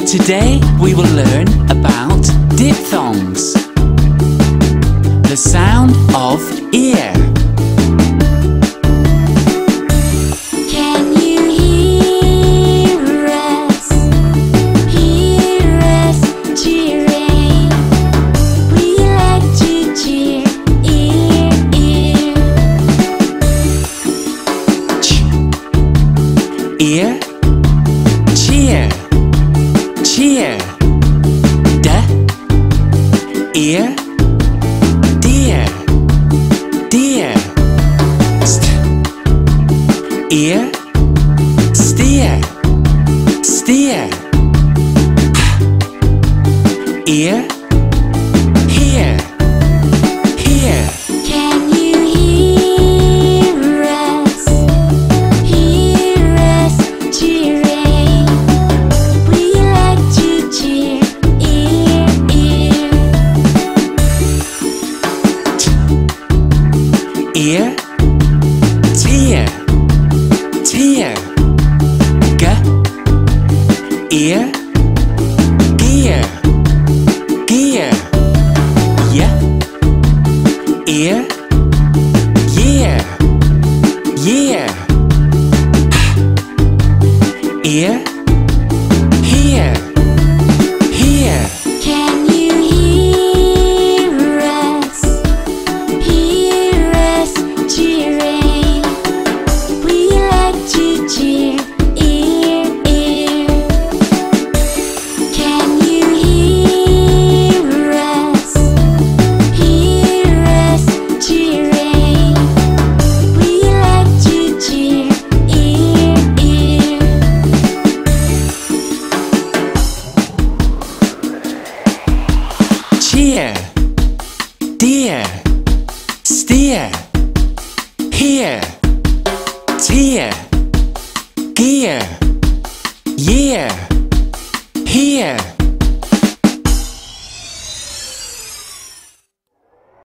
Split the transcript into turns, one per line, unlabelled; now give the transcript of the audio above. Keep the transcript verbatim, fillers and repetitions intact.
Today we will learn about diphthongs. The sound of ear.
Can you hear us? Hear us cheering. We like to cheer, ear, ear.
Ch. Ear. Cheer. Cheer. D. Ear. Dear. Dear. St. Ear. Steer. Steer. H. Ear. Hear. Hear.
Can you hear us? Hear us cheering. We like to cheer, ear, ear.
Ear. Tear. Tear. G. Ear. Gear. Gear. Y. Ear. Year. Year. H. Ear. Hear. Hear.
Can you hear us? Hear us cheering. We like to cheer, ear, ear. Can you hear us? Hear us cheering. We like to cheer, ear, ear.
Cheer. Dear. Steer. Hear. Tear. Gear. Year. Hear.